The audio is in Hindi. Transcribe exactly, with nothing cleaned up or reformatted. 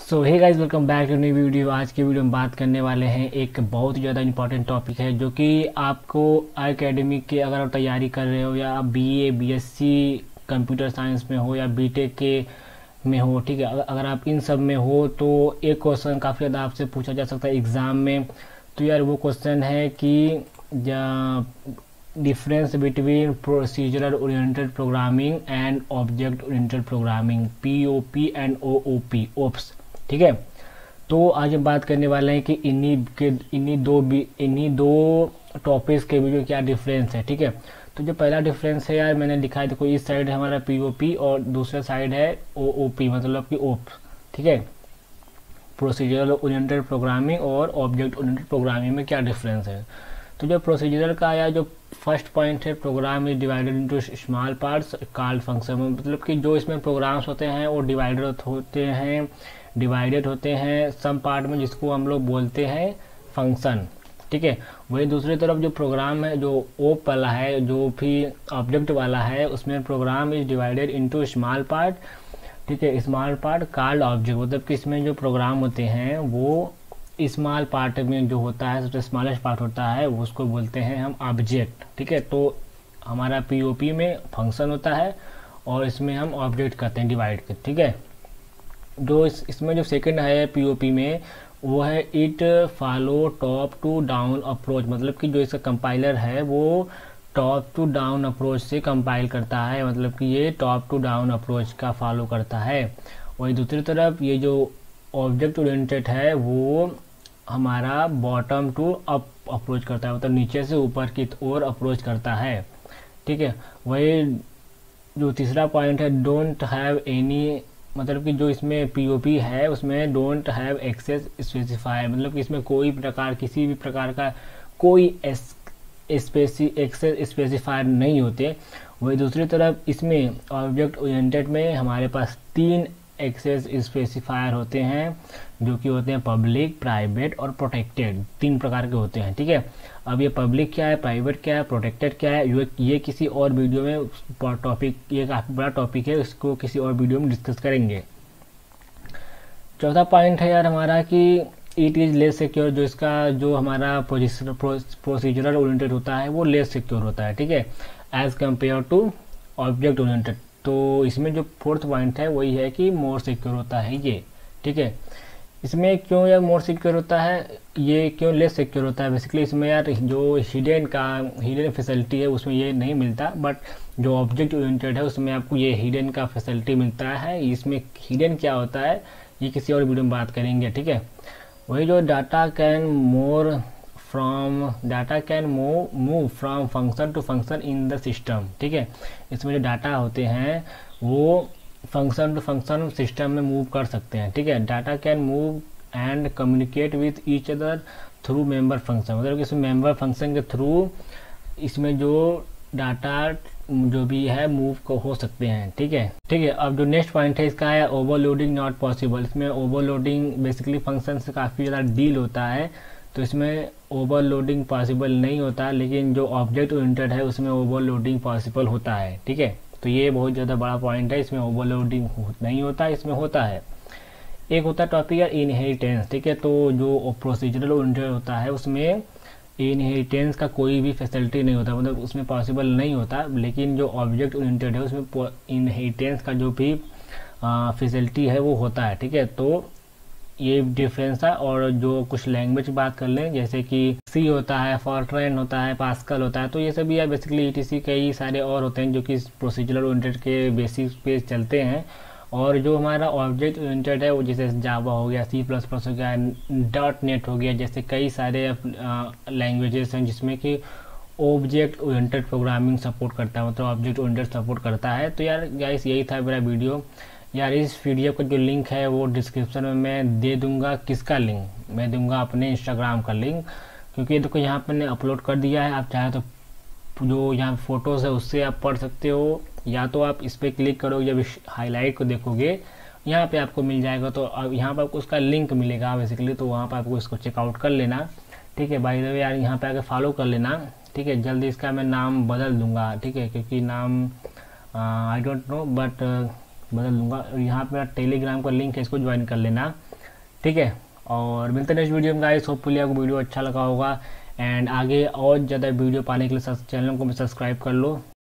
So hey guys, welcome back to new video. आज के वीडियो में बात करने वाले हैं एक बहुत ही ज़्यादा इंपॉर्टेंट टॉपिक है जो कि आपको एकेडमिक के अगर आप तैयारी कर रहे हो या आप बीए बीएससी कंप्यूटर साइंस में हो या बीटेक के में हो, ठीक है, अगर आप इन सब में हो तो एक क्वेश्चन काफ़ी ज़्यादा आपसे पूछा जा सकता है एग्ज़ाम में। तो यार वो क्वेश्चन है कि difference between procedural oriented programming and object oriented programming, P O P and O O P, OOPs. ठीक है, तो आज हम बात करने वाले हैं कि इन्हीं के इन्हीं दो इन्हीं दो टॉपिक्स के बीच में क्या डिफरेंस है। ठीक है, तो जो पहला डिफरेंस है यार मैंने लिखा है, देखो इस साइड है हमारा पीओपी और दूसरा साइड है ओओपी, मतलब कि ओप। ठीक है, प्रोसीजरल ओरिएंटेड प्रोग्रामिंग और ऑब्जेक्ट ओरिएंटेड प्रोग्रामिंग में क्या डिफरेंस है। तो जो प्रोसीजरल का या जो फर्स्ट पॉइंट है, program is divided into small parts called function, मतलब कि जो इसमें प्रोग्राम्स होते हैं वो डिवाइडेड होते हैं डिवाइडेड होते हैं सम पार्ट में, जिसको हम लोग बोलते हैं फंक्शन। ठीक है, वही दूसरी तरफ जो प्रोग्राम है, जो ओप वाला है, जो भी ऑब्जेक्ट वाला है, उसमें program is divided into small part. ठीक है, स्मॉल पार्ट कॉल्ड ऑब्जेक्ट, मतलब कि इसमें जो प्रोग्राम होते हैं वो स्मॉल पार्ट में जो होता है, सबसे स्मॉलेस्ट पार्ट होता है, उसको बोलते हैं हम ऑब्जेक्ट। ठीक है, तो हमारा पीओपी में फंक्शन होता है और इसमें हम ऑब्जेक्ट करते हैं डिवाइड कर। ठीक है, जो इस इसमें जो सेकंड है पीओपी में वो है it follow top to down approach, मतलब कि जो इसका कंपाइलर है वो टॉप टू डाउन अप्रोच से कंपाइल करता है, मतलब कि ये टॉप टू डाउन अप्रोच का फॉलो करता है। वही दूसरी तरफ ये जो ऑब्जेक्ट ओरिएंटेड है वो हमारा बॉटम टू अप अप्रोच करता है, मतलब नीचे से ऊपर की ओर अप्रोच करता है। ठीक है, वही जो तीसरा पॉइंट है डोंट हैव एनी, मतलब कि जो इसमें पीओपी है उसमें डोंट हैव एक्सेस स्पेसिफायर, मतलब कि इसमें कोई प्रकार किसी भी प्रकार का कोई स्पेसी एक्सेस स्पेसिफायर नहीं होते। वही दूसरी तरफ इसमें ऑब्जेक्ट ओरिएंटेड में हमारे पास तीन एक्सेस स्पेसिफायर होते हैं, जो कि होते हैं पब्लिक, प्राइवेट और प्रोटेक्टेड, तीन प्रकार के होते हैं। ठीक है, अब ये पब्लिक क्या है, प्राइवेट क्या है, प्रोटेक्टेड क्या है, ये ये किसी और वीडियो में टॉपिक, ये काफ़ी बड़ा टॉपिक है, इसको किसी और वीडियो में डिस्कस करेंगे। चौथा पॉइंट है यार हमारा कि इट इज़ लेस सिक्योर, जो इसका जो हमारा प्रोसीजरल ओरिएंटेड होता है वो लेस सिक्योर होता है। ठीक है, as compare to object oriented. तो इसमें जो फोर्थ पॉइंट है वही है कि मोर सिक्योर होता है ये। ठीक है, इसमें क्यों यार मोर सिक्योर होता है, ये क्यों लेस सिक्योर होता है, बेसिकली इसमें यार जो हिडन का हिडन फैसिलिटी है उसमें ये नहीं मिलता, बट जो ऑब्जेक्ट ओरिएंटेड है उसमें आपको ये हिडन का फैसिलिटी मिलता है। इसमें हिडन क्या होता है ये किसी और वीडियो में बात करेंगे। ठीक है, वही जो data can more from data can move move from function to function in the system. ठीक है, इसमें जो डाटा होते हैं वो फंक्शन टू फंक्शन सिस्टम में मूव कर सकते हैं। ठीक है, data can move and communicate with each other through member function, मतलब कि इसमें मेंबर फंक्शन के थ्रू इसमें जो डाटा जो भी है मूव हो सकते हैं। ठीक है ठीक है अब जो नेक्स्ट पॉइंट है इसका है ओवरलोडिंग नॉट पॉसिबल। इसमें ओवरलोडिंग बेसिकली फंक्शन से काफ़ी ज़्यादा डील होता है, तो इसमें ओवरलोडिंग पॉसिबल नहीं होता, लेकिन जो ऑब्जेक्ट ओरिएंटेड है उसमें ओवरलोडिंग पॉसिबल होता है। ठीक है, तो ये बहुत ज़्यादा बड़ा पॉइंट है, इसमें ओवरलोडिंग नहीं होता, इसमें होता है। एक होता है टॉपिक यार इनहेरिटेंस। ठीक है, तो जो प्रोसीजरल ओरिएंटेड होता है उसमें इनहेरिटेंस का कोई भी फैसिलिटी नहीं होता, मतलब उसमें पॉसिबल नहीं होता, लेकिन जो ऑब्जेक्ट ओरिएंटेड है उसमें इनहेरिटेंस का जो भी फैसिलिटी है वो होता है। ठीक है, तो ये डिफरेंस है। और जो कुछ लैंग्वेज की बात कर लें, जैसे कि सी होता है, फॉर्ट्रेन होता है, पास्कल होता है, तो ये सभी यार बेसिकली ईटीसी कई सारे और होते हैं जो कि प्रोसीजरल ओरिएंटेड के बेसिस पे चलते हैं। और जो हमारा ऑब्जेक्ट ओरिएंटेड है वो जैसे जावा हो गया, सी प्लस प्लस हो गया, डॉट नेट हो गया, जैसे कई सारे लैंग्वेजेस हैं जिसमें कि ऑब्जेक्ट ओरिएंटेड प्रोग्रामिंग सपोर्ट करता है, मतलब ऑब्जेक्ट ओरिएंटेड सपोर्ट करता है। तो यार गाइस यही था मेरा वीडियो। यार इस वीडियो का जो लिंक है वो डिस्क्रिप्शन में मैं दे दूंगा। किसका लिंक? मैं दूंगा अपने इंस्टाग्राम का लिंक, क्योंकि देखो यहाँ पर मैंने अपलोड कर दिया है। आप चाहे तो जो यहाँ फोटोज़ है उससे आप पढ़ सकते हो, या तो आप इस पर क्लिक करोगे, जब हाईलाइट को देखोगे यहाँ पे आपको मिल जाएगा, तो अब यहाँ पर आपको उसका लिंक मिलेगा बेसिकली, तो वहाँ पर आपको इसको चेकआउट कर लेना। ठीक है, बाय द वे यार यहाँ पे आके फॉलो कर लेना। ठीक है, जल्दी इसका मैं नाम बदल दूंगा। ठीक है, क्योंकि नाम आई डोंट नो बट बदल दूंगा। यहाँ पे मेरा टेलीग्राम का लिंक है, इसको ज्वाइन कर लेना। ठीक है। और मिलते हैं नेक्स्ट वीडियो में गाइस, होपफुली आपको वीडियो अच्छा लगा होगा। एंड आगे और ज़्यादा वीडियो पाने के लिए चैनल को भी सब्सक्राइब कर लो।